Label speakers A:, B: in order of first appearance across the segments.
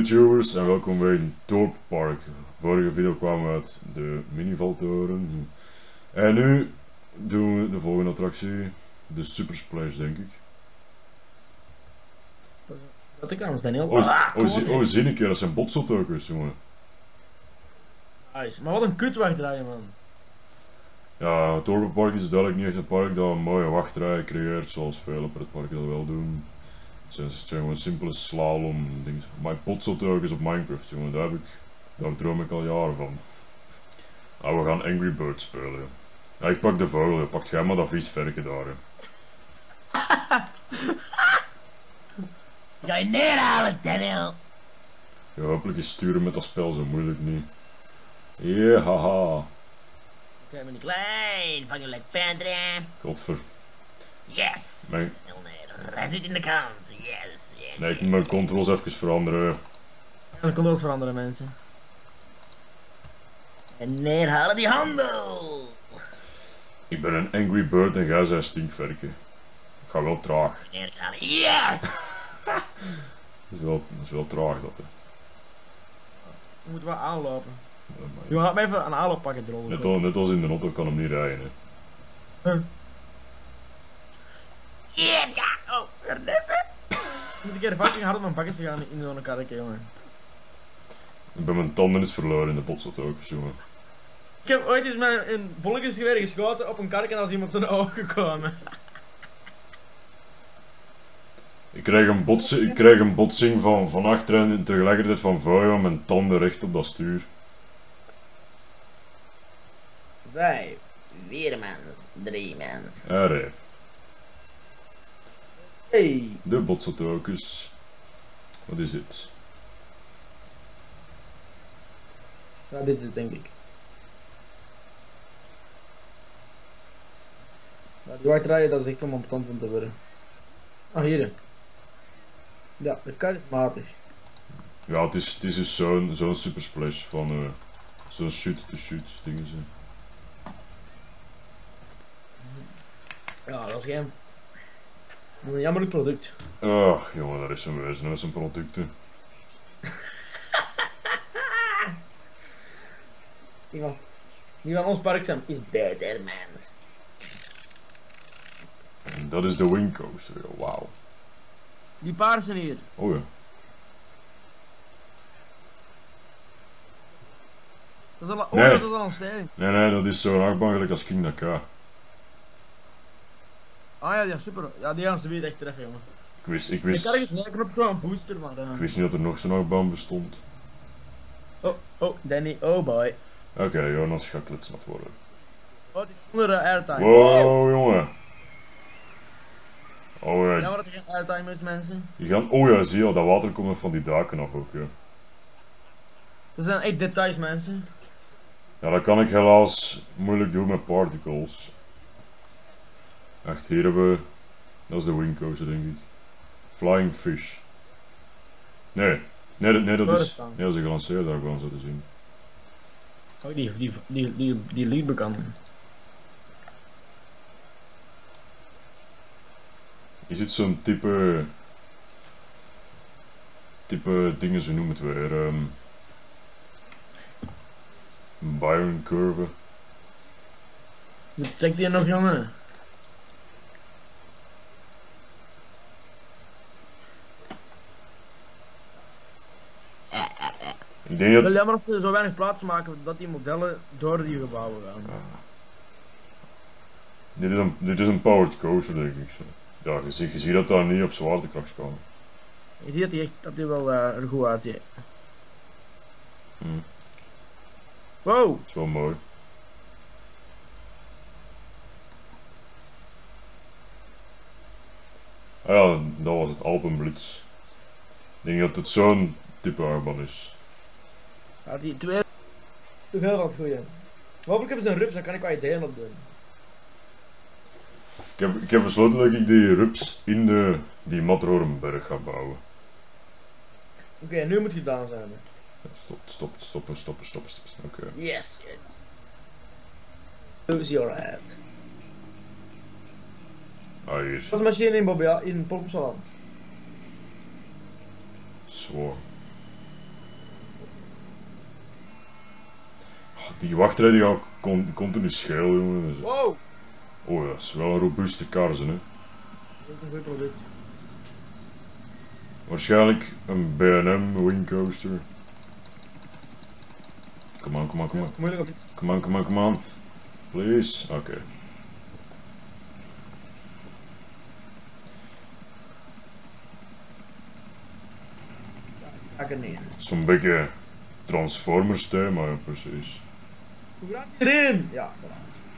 A: YouTubers en welkom bij een Dorppark. Vorige video kwamen we uit de minivaltoren. En nu doen we de volgende attractie, de Super Splash denk ik.
B: Dat ik anders ben heel...
A: Oh, zie een keer, dat zijn botseltokers, jongen.
B: Nice. Maar wat een kutwachtrij, man.
A: Ja, het Dorppark is duidelijk niet echt een park dat een mooie wachtrij creëert, zoals vele pretparken dat wel doen. Het zijn gewoon simpele slalom dingen. Maar botseltokers op Minecraft, jongen, daar droom ik al jaren van. Nou, we gaan Angry Birds spelen. Ja, ik pak de vogel, pakt jij maar dat vies verken daar.
B: Ga je neerhalen, Daniel?
A: Ja, hopelijk is sturen met dat spel zo moeilijk niet. Yeah, haha.
B: Kijk maar niet klein, van je like Panther.
A: Godver.
B: Yes!
A: Mijn...
B: Hij zit in de kant, yes!
A: Nee, ik moet mijn controls even veranderen.
B: De controles veranderen, mensen. En neerhalen die handel!
A: Ik ben een Angry Bird en jij zijn stinkverken. Ik ga wel traag.
B: Neerhalen, yes!
A: Dat is wel traag dat, hè.
B: We moeten wel aanlopen. Je gaat me even een aanlooppakket rollen.
A: Net als in de auto kan hem niet rijden, hè.
B: Yeah, oh, verneppen! Moet ik er fucking hard op mijn pakjes gaan in zo'n karretje, jongen.
A: Ik ben mijn tanden eens verloren in de botseltokers, jongen.
B: Ik heb ooit eens met een bolletjesgeweer geschoten op een karretje en als iemand zijn ogen gekomen.
A: Ik krijg een botsing van achterin en tegelijkertijd van voor met mijn tanden recht op dat stuur.
B: 5, 4 mens, 3 mens.
A: Allee.
B: Hey!
A: De botseltokers. Wat is dit?
B: Ja, dit is het denk ik. Ja, die wachtrijen, dat is echt om op stand van te worden. Ah, hier. Ja, de kar is matig.
A: Ja, het is dus zo'n super splash van zo'n shoot-to-shoot dingen. Zo.
B: Ja, dat is geen... een jammerlijk product.
A: Ach, jongen, daar is zo'n wezen met zijn producten.
B: Die van ons park zijn is beter, mens.
A: En dat is de Wing Coaster, wauw.
B: Die paarsen hier.
A: Oh ja.
B: Dat is al,
A: Nee.
B: dat is al een stijging.
A: Nee, dat is zo'n achtbaan gelijk als King Naka.
B: Ah ja, ja, super. Ja, die gaan ze weer echt treffen, jongen.
A: Ik
B: Ik kan ergens neerknop op zo'n booster, maar...
A: Ik wist niet dat er nog zo'n achtbaan bestond.
B: Oh, Danny, oh boy.
A: Oké, Jonas gaat kletsnat worden.
B: Oh, die is onder de airtime.
A: Wow, jongen. Oh ja.
B: Ja, maar dat er geen airtime is, mensen.
A: Oh ja, zie je, dat water komt nog van die daken af ook, ja.
B: Dat zijn echt details, mensen.
A: Ja, dat kan ik helaas moeilijk doen met particles. Echt, hier hebben we... Dat is de Wing Coaster, denk ik. Flying Fish. Nee, dat is een gelanceerde achtbaan zo te zien.
B: Oh, die liedbekant.
A: Is het zo'n type dingen, zo noemen het weer, Byron curve.
B: Trekt die nog, jongen?
A: Ik denk dat...
B: Wel jammer dat ze zo weinig plaats maken dat die modellen door die gebouwen gaan.
A: Dit is een powered coaster, denk ik. Zo. Ja, je ziet dat daar niet op zwaartekracht kan.
B: Je ziet dat die wel er goed uitziet. Wow!
A: Dat is wel mooi. Ah ja, dat was het Alpenblitz. Ik denk dat het zo'n type achtbaan is.
B: Ja, die twee... Toch heel wat goeie. Hopelijk hebben ze een rups, dan kan ik wat ideeën op doen.
A: Ik heb besloten dat ik die rups in die Matterhornberg ga bouwen.
B: Oké, nu moet je gedaan zijn.
A: Stoppen. Oké.
B: Yes. Lose your head.
A: Ah, hier.
B: Dat is een machine in Popsaland.
A: Zwaar. Die wachtrij die gaat continu scheel, jongen. Dus...
B: Wow!
A: Oh ja, dat is wel een robuuste kar, hè.
B: Dat is een goed product.
A: Waarschijnlijk een B&M wingcoaster. Come on, come on, come on.
B: Moeilijk op iets.
A: Come on, come on, come on. Please. Oké.
B: Ga ik er neer.
A: Zo'n beetje Transformers thema, ja, precies.
B: Hoe gaat je erin? Ja, voilà.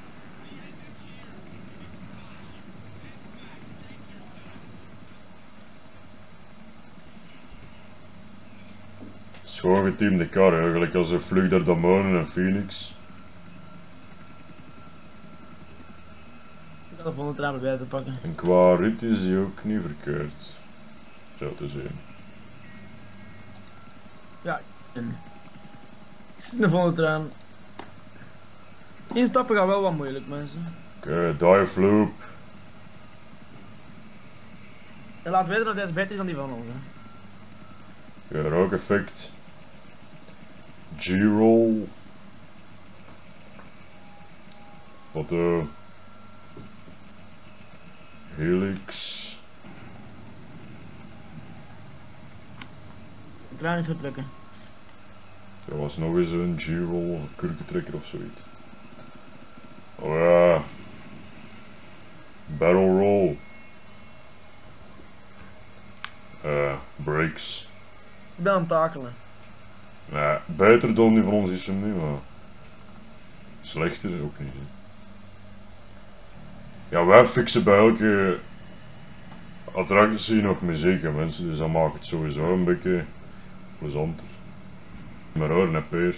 A: Schoon geteamde kar, eigenlijk als een Vlucht der Damonen en Phoenix.
B: Ik ga de volgende traan erbij te pakken.
A: En qua rit is die ook niet verkeerd. Zo te zien.
B: Ja, en... Ik zie de volgende traan. Instappen gaat wel wat moeilijk, mensen.
A: Oké, dive loop.
B: En laat weten dat deze beter is dan die van ons. Hè.
A: Ja, rook-effect. G-roll. Foto. Helix.
B: De traan is goed lukken.
A: Er was nog eens een G-roll of een kurkentrekker of zoiets. Oh ja. Barrel roll. Brakes.
B: Ik ben aan het takelen.
A: Nee, beter dan die van ons is hem niet, maar... Slechter ook niet. Hè. Ja, wij fixen bij elke attractie nog muziek, hè, mensen, dus dat maakt het sowieso een beetje plezanter. Maar hoor, hè, Peer.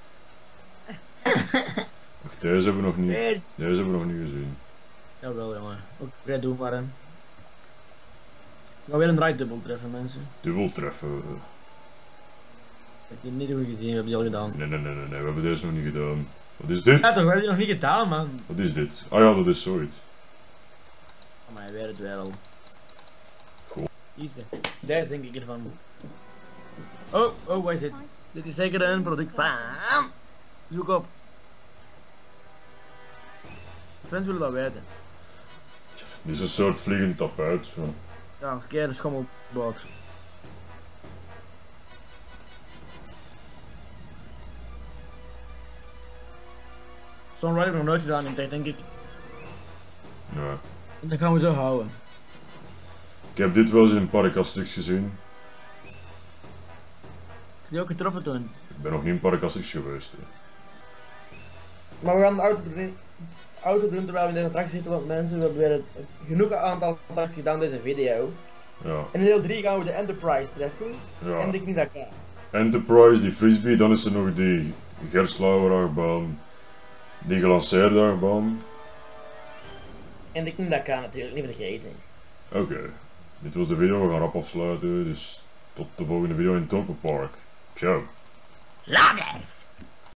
A: Wacht, deze hebben we nog niet. Deze hebben we nog niet gezien.
B: Jawel, jongen. Ook vrij doen maar, hè. Ik ga weer een draaidubbel treffen, mensen.
A: Dubbel treffen.
B: Ik heb die niet goed gezien, we hebben die al gedaan.
A: Nee, we hebben deze nog niet gedaan. Wat is dit?
B: Ja, toch, we hebben die nog niet gedaan, man.
A: Wat is dit? Ah ja, dat is zoiets.
B: Oh, maar weer het weer al.
A: Cool.
B: Easy. Deze denk ik ervan. Oh, wat is dit? Dit is zeker een product van... Zoek op. Mensen willen dat weten.
A: Dit is een soort vliegend tapijt. Zo.
B: Ja, een verkeerde schommelboot. Zo'n ride heb ik nog nooit gedaan in tijd, denk ik.
A: Ja.
B: En dat gaan we zo houden.
A: Ik heb dit wel eens in een Park Asterix gezien.
B: Is die ook getroffen toen?
A: Ik ben nog niet in Park Asterix geweest. Hè.
B: Maar we gaan de auto doen terwijl we in deze attractie zitten, want mensen, we hebben weer genoeg aantal attracties gedaan in deze video.
A: Ja.
B: En in deel 3 gaan we de Enterprise treffen.
A: Ja.
B: En de Knidaka.
A: Enterprise, die frisbee, dan is er nog die Gerslauer-achtbaan, die gelanceerde achtbaan.
B: En de Knidaka natuurlijk, niet vergeten.
A: Oké, dit was de video, we gaan rap afsluiten, dus tot de volgende video in Topo Park. Ciao.
B: Lagers!